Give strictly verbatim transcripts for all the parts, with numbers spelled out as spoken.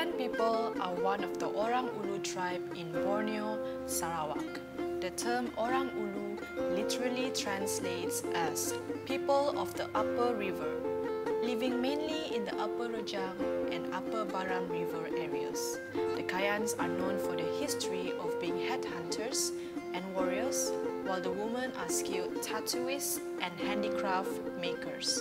Kayan people are one of the Orang Ulu tribe in Borneo, Sarawak. The term Orang Ulu literally translates as people of the upper river, living mainly in the upper Rejang and upper Baram river areas. The Kayans are known for the history of being headhunters and warriors, while the women are skilled tattooists and handicraft makers.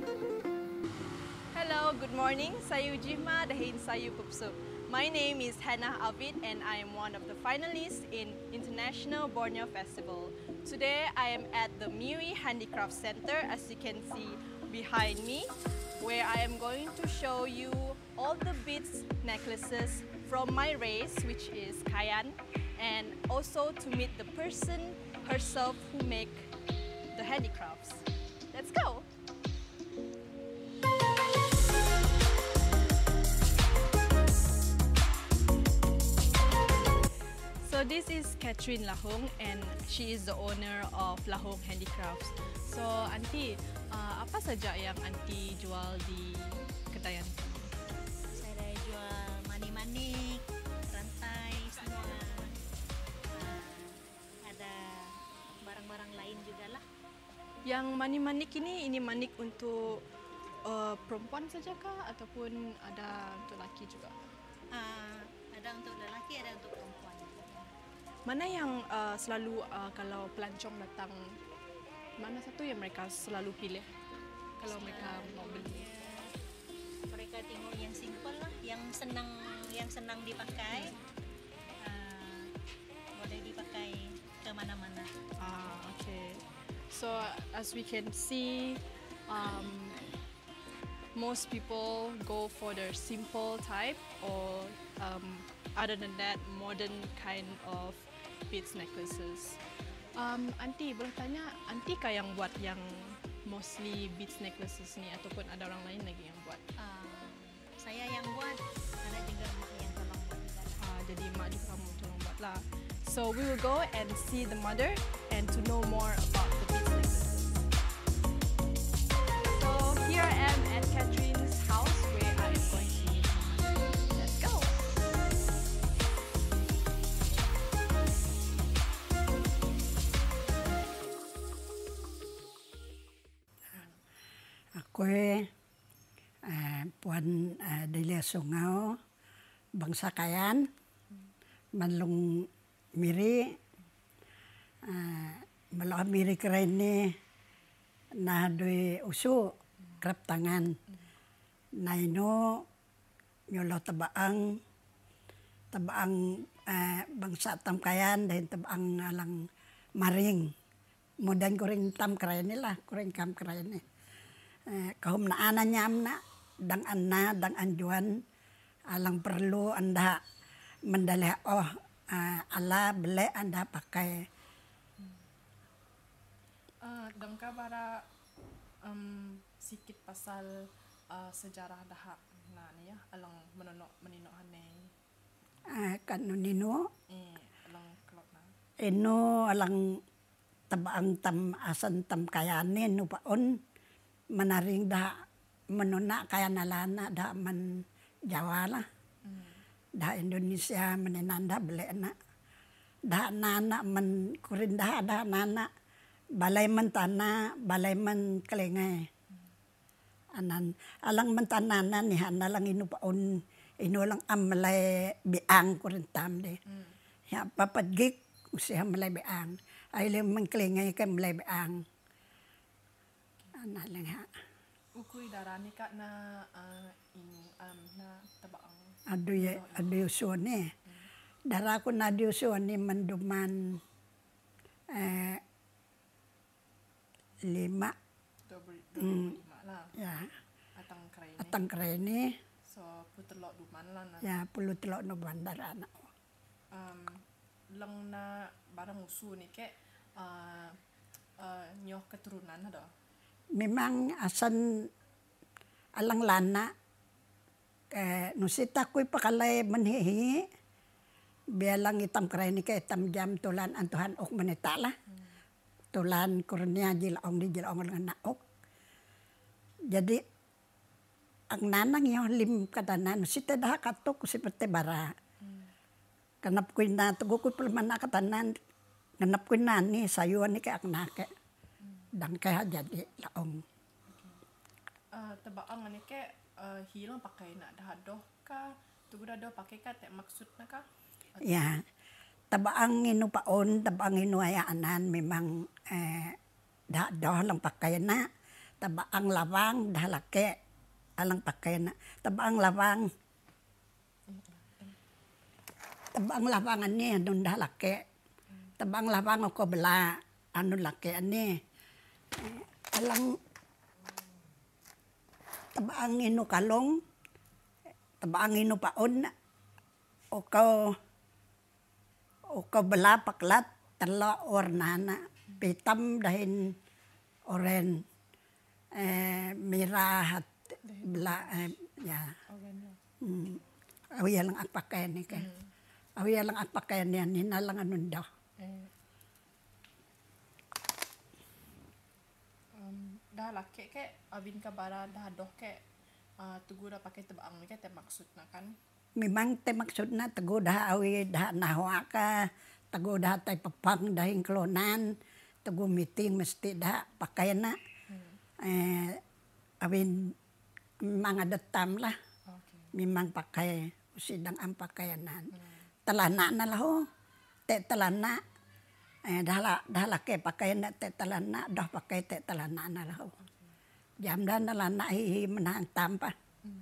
Hello, good morning. Saya Ujihma dahin saya Pupsup. My name is Hannah Avit and I am one of the finalists in International Borneo Festival. Today I am at the Miwi Handicraft Center, as you can see behind me, where I am going to show you all the beads necklaces from my race, which is Kayan, and also to meet the person herself who make the handicrafts. Let's go! So this is Catherine Lahong and she is the owner of Lahong Handicrafts. So Auntie, uh, apa saja yang Auntie jual di kedai Auntie? Saya jual manik-manik, rantai semua. Uh, ada barang-barang lain juga lah. Yang manik-manik ini, ini manik untuk uh, perempuan saja kah ataupun ada untuk lelaki juga? Uh, ada untuk lelaki, ada untuk perempuan. Mana yang uh, selalu uh, kalau pelancong datang, mana satu yang mereka selalu pilih kalau mereka mau beli? Mereka tengok yang simple lah, yang senang, yang senang dipakai, uh, boleh dipakai ke mana-mana. Ah, okay. So as we can see, um, most people go for the simple type, or um, other than that, modern kind of beads necklaces. Um, Auntie, boleh tanya, Auntie kah yang buat yang mostly beads necklaces ni ataupun ada orang lain lagi yang buat? Uh, saya yang buat, ada juga mak yang tolong buat juga. Uh, jadi mak juga kamu tolong buat lah. So we will go and see the mother and to know more about the beads necklaces. So here I am at Catherine's house where I am going to meet her mother. Let's go! Ako uh, Puan uh, Delia Sungao, bangsa Kayan, manlong miri, uh, malah miri keren ni, na doy uso, krap tangan, na ino, nyolo tabaang, tabaang uh, bangsa tam Kayan, dahil tabaang alang maring, mudan ko rin tam keren nila, ko rin kam keren ni. Uh, kahum na ana nyam na, dang anna, dang anjuan, alang perlu anda mendalih oh uh, ala beli anda pakai. Uh, Dangka bara um, sikit pasal uh, sejarah dah na ni ya, alang menonok meninohan ni. Uh, kan nino? Eh, alang kelot na. Ino alang tabaang tam asan tam Kayanin upaon. Menaring dah menuna kaya nalana dah men Jawa lah, mm. dah Indonesia menenanda beli nak, dah nana men kurin dah dah nana balai mentana balai men kelengai, mm. anan alang mentanana ni hanalang inu paun inu lang amlay biang kurin tam deh, mm. ya papat gig usia melay biang, ay le mengkelengai kan melay biang. Anak lengah. Ukui darani kak na uh, in um, na tabaang. Ado ye ado uso ni. Dara ko na ado uso ni manduman eh, lima. Double, double mm. lima lah. Ya. Atang kray ni. Atang kray ni. So putelok duman lah na. Ya puluh telok no bandar anak. Um, lang na barang usu ni ke uh, uh, nyoh keturunan ada. Memang asan alang lana eh, nusita ko'y pakalay manhihi bialang itam kray ni kay itam jam tulan antuhan ok manitala hmm. tulan kurnia jilaong di jilaong lang naok jadi ang nanang yo lim katanan si dah katok si pete bara. Kanap ko na tugo ko pelman na katanan. Kanap ko na ni sayuan ni kay aknake. Dan kaya jadi laong. Uh, tabaang ani ke uh, hilang pakai nak dah doh ka tugu dah doh pakai ka tek maksud na ka. Ya. Tabaang inu paon, tabaang inu ayaanan memang eh, dah dah lang pakai na. Tabaang lawang dah lake alang pakai na. Tabaang lawang. Tabaang lawang ani anun dah lake. Tabaang lawang ako bela anun lake ani. Eh, alang tabaang inu kalong. Tabaang inu paon o kau o kau bela paklat tala ornana pitam dahin oren eh, merah at bela eh, ya hmm. Awi lang ang pakaian ni kay awi lang ang pakaian niya hinalang anun daw. Um, dah laki ke abin ka bara dah doh ke uh, tugu dah pakai tabaang ni ke te maksud na kan. Memang te maksud na tago dah awi dah nahwa ka tago dah tay papang dahing klonan tago meeting mesti dah pakaian na hmm. eh, awin mga datam lah okay. Memang pakai usidang ang pakaianan hmm. Talana na laho te talana eh, dah dah laki pakaian na te talana dah pakai te talana na laho okay. Jam dah nalana hi menang tampa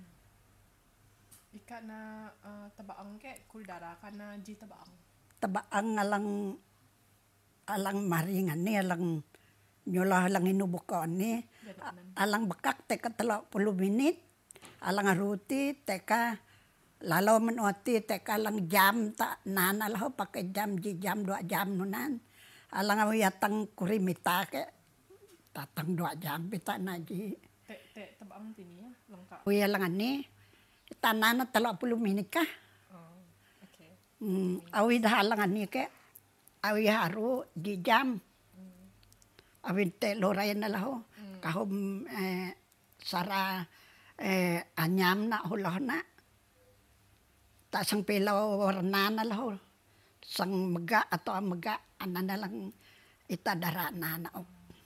Ika na uh, tabaang ke kuldara ka na ji tabaang. Tabaang alang alang maringan ni alang nyola alang inubukan ni alang bakak teka telok puluh menit alang ruti teka lalau menuati teka alang jam tak nana lah pakai jam ji jam dua jam nunan alang awiyatang kurimita ke tatang dua jam pita naji. Te te tabaang tini ya lengkap. Uya lang ani tanana telok puluh menit kah? Oh, okay. Hmm, awi dah halangan ni ke, awi haru di jam, hmm. Awi te loray na laho, hmm. Kahom eh, sara eh, anyam na hulah na, tak sang pelaw warna na laho, sang mega atau mega anan na lang itadara na na.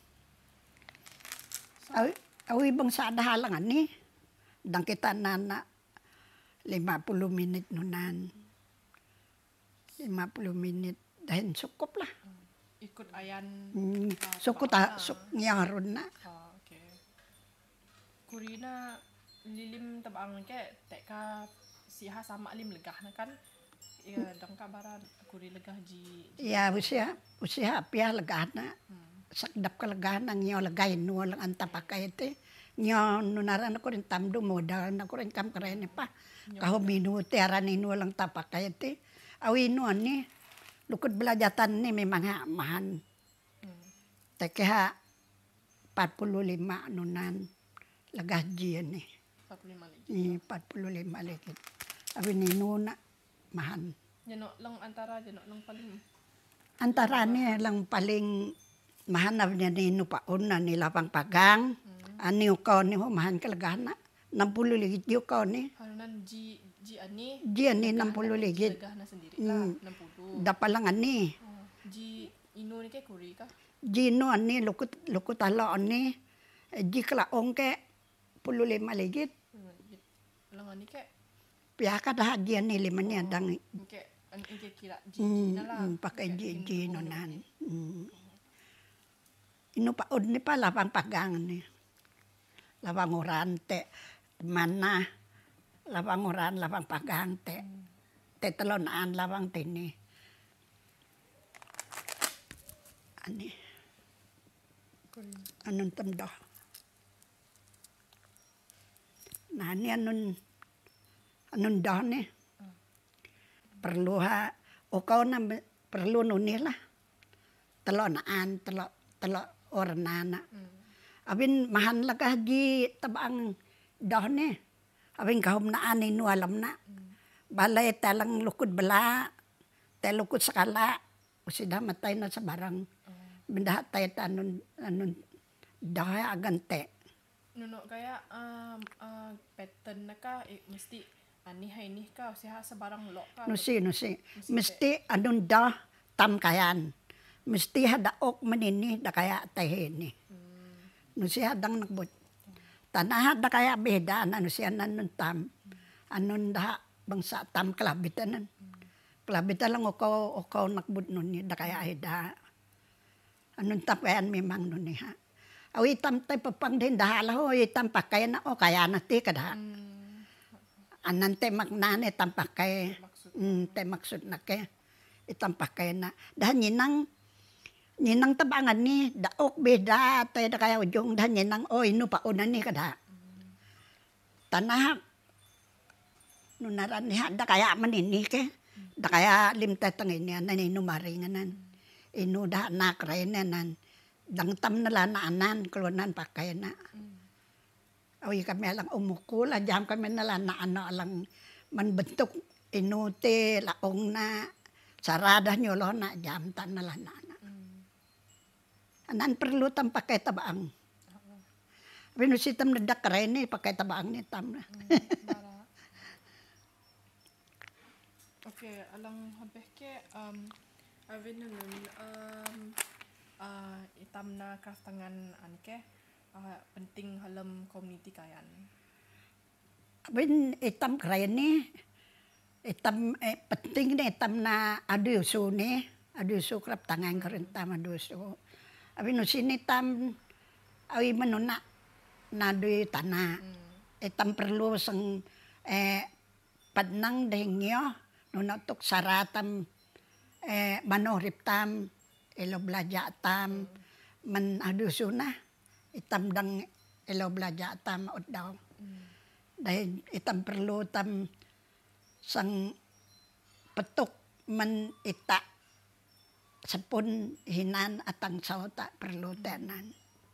Awi awi bang sa dah halangan ni, dang kita nana. lima puluh menit nunan. lima puluh menit dahil sukup lah. Ikut ayan. Hmm, suku tak suk nyaron na. Oh, okay. Kurina lilim tabaang ke teka siha sama lim legah na kan. Ya dangka bara kuri legah ji. Ya usia usia pia legah na. Hmm. Sakdap ka legah na nyo lagayin no lang anta pakai te. Nyo nunaran ako rin tamdo modal na ko rin kam karen pa. Kaho minuti aran inu lang tapakai te. Awi inu ani lukut belajatan ni memang ha mahan. Hmm. Tekeha empat puluh lima nunan legah ji ni. empat puluh lima lagi. Ni empat puluh lima lagi. Awi inu na mahan. Jeno lang antara jeno lang paling. Antara ni lang paling mahan na inu paon na ni lapang pagang. Hmm. Ani ukaw ni ho mahan kalagana. enam puluh ligit yo kau ni. Harunan ji ji ani. Ji ani enam puluh ligit. Legah na sendiri lah enam puluh. Dapat lang ani. Oh, ji ino ni ke kuri ka? Ji no ani lukut lukut ala ani. Ji kelaong ke puluh lima ligit. Lang ani ke? Pihaka dah ji ani lima ni adang. Ke an ke kira ji ji na lah. Pakai ji ji nonan. Ino pa od ni pa lapang pagang ni. Lapang uran te mana lapang uran lapang pagang te te telonaan lapang tini ani anun temdo nah ni anun anun dah ni perlu ha o kau na perlu nuni lah telonaan telok telok ornana abin mahan lagah ji tabang dah ni. Abin kahum na ani nu alam na. Balay talang lukud bela. Tay lukud sakala. Usida matay na sa barang. Bindahat tayo tanun anun dah agante. Nuno kaya um, uh, pattern na ka, eh, mesti ani hay ni ka, siya sebarang lo ka. Nusi, nusi. Mesti anun dah tam kayan. Mesti hada ok manini da kaya teheni. Nusi hadang nakbut. Tanah hada kaya beda na nusi anun tam. Anun dah bangsa tam kelabitanan. Kelabitan lang oko oko nakbut nuni da kaya heda. Anun tam kayan memang nuni ha. Awi tam tay papang din dahala ho itam pakai na o kaya na ti kada. Anan te maknane tam pakai. Mm, te maksud na ke itam pakai na. Dah nyinang nyinang tabangan ni daok beda tay da kaya ujung dah nyinang o inu pa unan ni kada. Tanah nunaran ni da kaya manini ke. Da kaya limta tang ini anan inu maringanan. Inu da nak renenan. Dang tam na lana anan keluanan pakai na. Awi kami alang umukul jam kami na lana ano alang manbentuk inute laong na sarada nyolo na jam tan na lana na. Anan perlu tam pakai tabaang. Tapi nusi tam nedak rene pakai tabaang ni tam na. Oke, alang habeh ke um Avit nun um uh, itam na kraftangan an ke uh, penting halam community Kayan. Abin itam keren ni itam eh, penting ni itam na adusu ni adusu krap tangan keren tam adusu. Abin no sini tam awi menuna na dui tanah. Hmm. Itam perlu sang eh padnang dengyo nuna tuk saratam eh manorip tam elo belajar tam man adusu na itam dang elo belajar tam odaw. Dahil itam perlu tam sang petuk man ita sepun hinan atang sauta perlu tenan.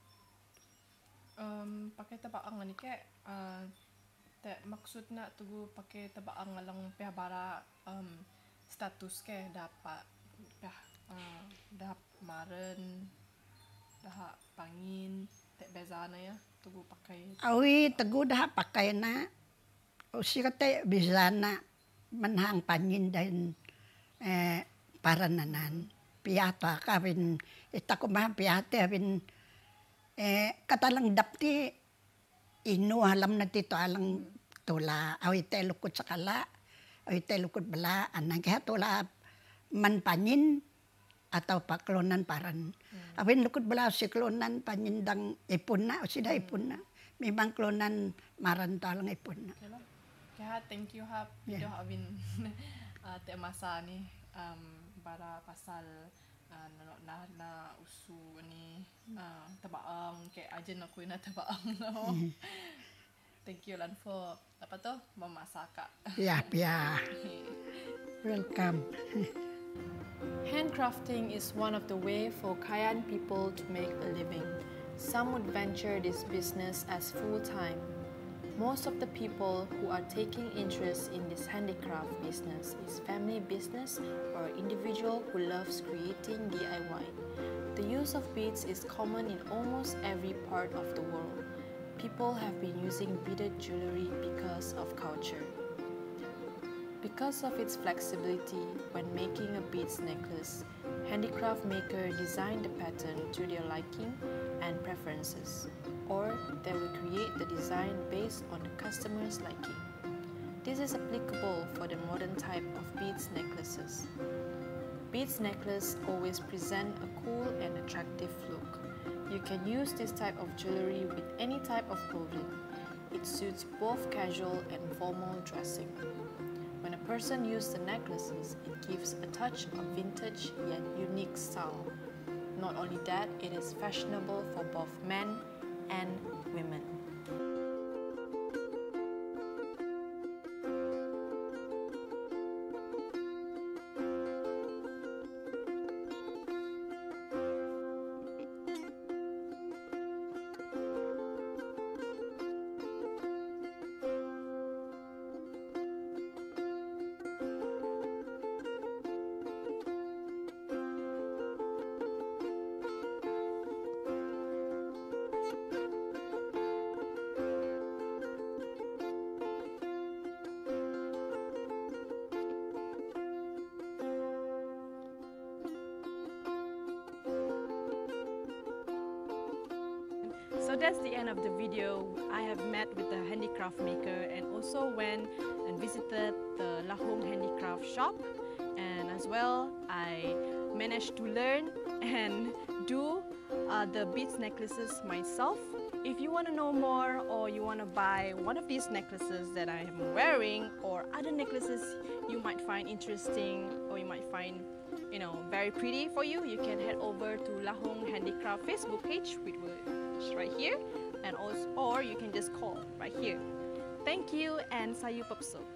Um, pakai tabaang ni ke uh, te maksud na tugu pakai tabaang alang pihabara um, status ke dapat dah uh, dah maren dah pangin te bezana ya tugu pakai. Awi teguh dah pakai na usi kate bisa na menhang pangin dan eh, parananan piata kawin ita kumah piate awin eh, katalang dapti inu halam na tito alang tula awi te lukut sakala awi te lukut bela anang kaya tula man pangin atau paklonan paran. Hmm. Awin lukut bela si klonan panyindang ipun na o sida ipun na. Memang klonan maran talang ipun na. Okay lah. Kaya thank you ha video yeah. Awin uh, te masa ni um, para pasal uh, na, na, na usu ni uh, tabaang kay ajen aku na tabaang no. Hmm. Thank you lan for apa to memasak. Ya, ya. Welcome. Handcrafting is one of the way for Kayan people to make a living. Some would venture this business as full-time. Most of the people who are taking interest in this handicraft business is family business or individual who loves creating D I Y. The use of beads is common in almost every part of the world. People have been using beaded jewelry because of culture. Because of its flexibility when making a beads necklace, handicraft maker designed the pattern to their liking and preferences, or they will create the design based on the customer's liking. This is applicable for the modern type of beads necklaces. Beads necklace always present a cool and attractive look. You can use this type of jewelry with any type of clothing. It suits both casual and formal dressing. When a person uses the necklaces, it gives a touch of vintage yet unique style. Not only that, it is fashionable for both men and women. So that's the end of the video. I have met with the handicraft maker and also went and visited the Lahong handicraft shop, and as well I managed to learn and do uh, the beads necklaces myself. If you want to know more or you want to buy one of these necklaces that I am wearing or other necklaces you might find interesting or you might find you know very pretty for you, you can head over to Lahong Handicraft Facebook page, which is right here, and also or you can just call right here. Thank you and sayu papso.